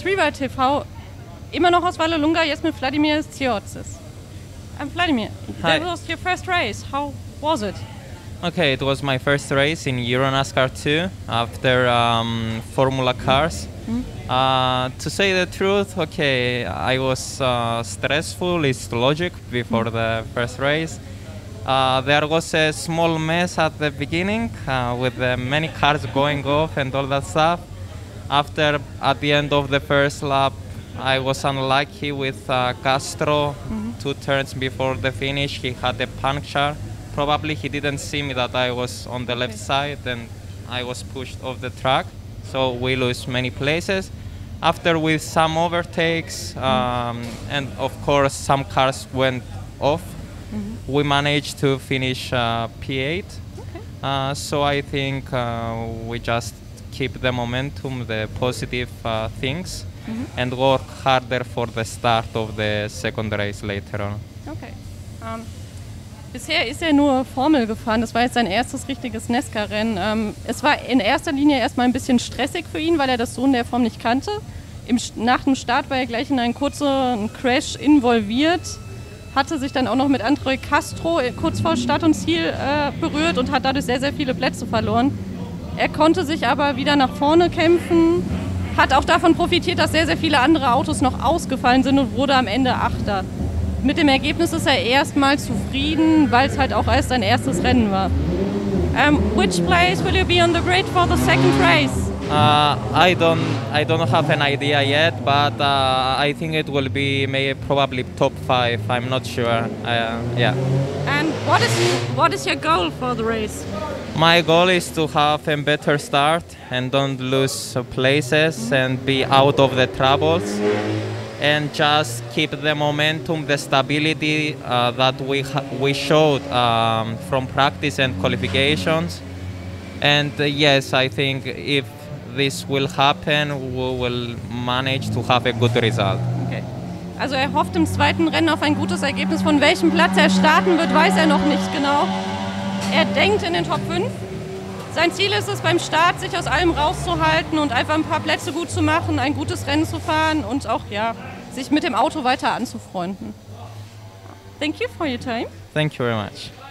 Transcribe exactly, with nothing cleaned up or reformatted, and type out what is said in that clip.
Streetwide T V, immer noch aus Vallelunga, jetzt mit Vladimir Tsiotsis. Um, Vladimir, Hi. that was your first race. How was it? Okay, it was my first race in Euro NASCAR two after um, Formula Cars. Mm. Uh, to say the truth, okay, I was uh, stressful, it's logic, before mm. the first race. Uh, there was a small mess at the beginning uh, with uh, many cars going off and all that stuff. After, at the end of the first lap, I was unlucky with uh, Castro. Mm-hmm. Two turns before the finish, he had a puncture. Probably he didn't see me that I was on the left side and I was pushed off the track. So we lose many places. After, with some overtakes um, and of course some cars went off, mm-hmm. we managed to finish uh, P eight. Okay. Uh, so I think uh, we just keep the momentum, the positive uh, things. Mhm. And work harder for the start of the second race later on. Okay. Um, bisher ist er nur Formel gefahren. Das war jetzt sein erstes richtiges NASCAR-Rennen. Ähm, es war in erster Linie erstmal ein bisschen stressig für ihn, weil er das so in der Form nicht kannte. Im, nach dem Start war er gleich in einen kurzen Crash involviert, hatte sich dann auch noch mit Andrei Castro kurz vor Start und Ziel äh, berührt und hat dadurch sehr, sehr viele Plätze verloren. Er konnte sich aber wieder nach vorne kämpfen, hat auch davon profitiert, dass sehr, sehr viele andere Autos noch ausgefallen sind und wurde am Ende Achter. Mit dem Ergebnis ist er erstmal zufrieden, weil es halt auch erst sein erstes Rennen war. Um, which place will you be on the grid for the second race? Uh, I don't, I don't have an idea yet, but uh, I think it will be maybe probably top five. I'm not sure. Uh, yeah. And what is what is your goal for the race? My goal is to have a better start and don't lose places mm-hmm. and be out of the troubles and just keep the momentum, the stability uh, that we ha- we showed um, from practice and qualifications. And uh, yes, I think if this will happen, we will manage to have a good result. Okay. Also er hofft im zweiten Rennen auf ein gutes Ergebnis. Von welchem Platz er starten wird, weiß er noch nicht genau. Er denkt in den Top fünf. Sein Ziel ist es, beim Start sich aus allem rauszuhalten und einfach ein paar Plätze gut zu machen, ein gutes Rennen zu fahren und auch ja, sich mit dem Auto weiter anzufreunden. Thank you for your time. Thank you very much.